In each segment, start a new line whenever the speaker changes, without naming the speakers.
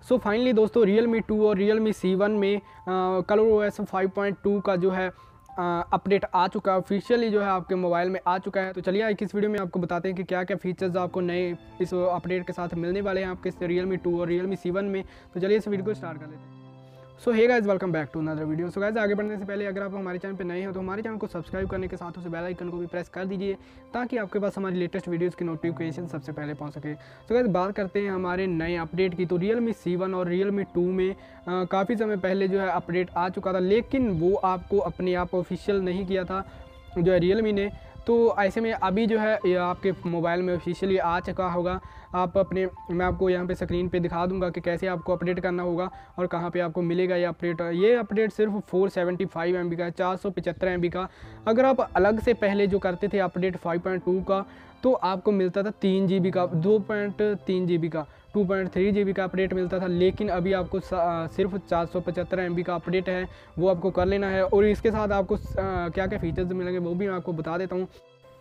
So finally दोस्तों Realme 2 और Realme C1 में ColorOS 5.2 का जो है अपडेट आ चुका है, ऑफिशियली जो है आपके मोबाइल में आ चुका है। तो चलिए आज इस वीडियो में आपको बताते हैं कि क्या क्या फीचर्स आपको नए इस अपडेट के साथ मिलने वाले हैं आपके Realme 2 और Realme C1 में। तो चलिए इस वीडियो को स्टार्ट कर लेते हैं। So hey guys, welcome back to another video. So guys, आगे बढ़ने से पहले अगर आप हमारे चैनल पे नए हैं तो हमारे चैनल को सब्सक्राइब करने के साथ उस बेल आइकन को भी प्रेस कर दीजिए ताकि आपके पास हमारी लेटेस्ट वीडियोस की नोटिफिकेशन सबसे पहले पहुंच सके। सो गाइस, बात करते हैं हमारे नए अपडेट की। तो Realme C1 और Realme 2 में काफ़ी समय पहले जो है अपडेट आ चुका था, लेकिन वो आपको अपने आप ऑफिशियल नहीं किया था जो है Realme ने। तो ऐसे में अभी जो है ये आपके मोबाइल में ऑफिशियली आ चुका होगा। आप अपने मैं आपको यहाँ पे स्क्रीन पे दिखा दूंगा कि कैसे आपको अपडेट करना होगा और कहाँ पे आपको मिलेगा ये अपडेट। ये अपडेट सिर्फ 475 MB का है, 475 MB का। अगर आप अलग से पहले जो करते थे अपडेट 5.2 का तो आपको मिलता था 3 GB का, 2.3 GB का, 2.3 GB का अपडेट मिलता था। लेकिन अभी आपको सिर्फ 475 MB का अपडेट है, वो आपको कर लेना है। और इसके साथ आपको क्या क्या फीचर्स मिलेंगे वो भी मैं आपको बता देता हूँ।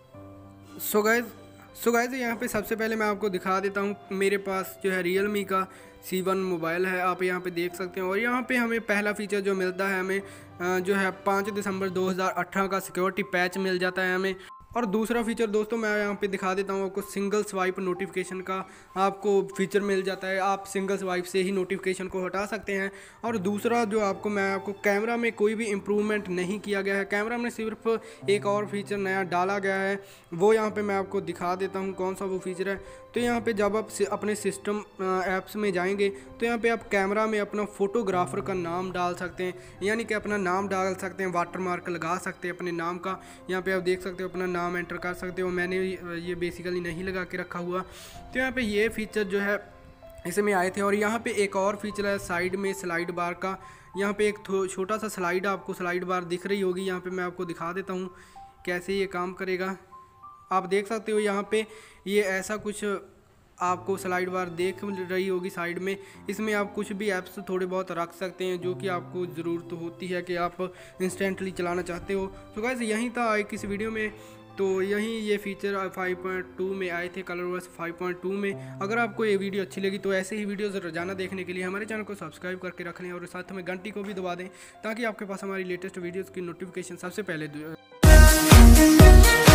सो गाइज यहाँ पे सबसे पहले मैं आपको दिखा देता हूँ, मेरे पास जो है Realme का C1 मोबाइल है, आप यहाँ पे देख सकते हैं। और यहाँ पे हमें पहला फीचर जो मिलता है, हमें जो है 5 दिसंबर 2018 का सिक्योरिटी पैच मिल जाता है हमें। और दूसरा फीचर दोस्तों मैं यहाँ पे दिखा देता हूँ आपको, सिंगल स्वाइप नोटिफिकेशन का आपको फीचर मिल जाता है। आप सिंगल स्वाइप से ही नोटिफिकेशन को हटा सकते हैं। और दूसरा जो मैं आपको कैमरा में कोई भी इम्प्रूवमेंट नहीं किया गया है, कैमरा में सिर्फ एक और फीचर नया डाला गया है, वो यहाँ पे मैं आपको दिखा देता हूँ कौन सा वो फीचर है। तो यहाँ पे जब आप अपने सिस्टम ऐप्स में जाएंगे तो यहाँ पे आप कैमरा में अपना फोटोग्राफर का नाम डाल सकते हैं, यानी कि अपना नाम डाल सकते हैं, वाटर मार्क लगा सकते हैं अपने नाम का। यहाँ पे आप देख सकते हो अपना नाम एंटर कर सकते हो। मैंने ये बेसिकली नहीं लगा के रखा हुआ। तो यहाँ पे ये फीचर जो है इसमें आए थे। और यहाँ पे एक और फीचर है साइड में स्लाइड बार का। यहाँ पे एक छोटा सा स्लाइड, आपको स्लाइड बार दिख रही होगी, यहाँ पे मैं आपको दिखा देता हूँ कैसे ये काम करेगा। आप देख सकते हो यहाँ पे ये ऐसा कुछ आपको स्लाइड बार देख रही होगी साइड में। इसमें आप कुछ भी ऐप्स थोड़े बहुत रख सकते हैं जो कि आपको ज़रूरत होती है कि आप इंस्टेंटली चलाना चाहते हो। तो गाइस यहीं था एक इस वीडियो में। तो यहीं ये फीचर 5.2 में आए थे, ColorOS 5.2 में। अगर आपको ये वीडियो अच्छी लगी तो ऐसे ही वीडियोज़ रोजाना देखने के लिए हमारे चैनल को सब्सक्राइब करके रख लें और साथ में घंटी को भी दबा दें ताकि आपके पास हमारी लेटेस्ट वीडियोज़ की नोटिफिकेशन सबसे पहले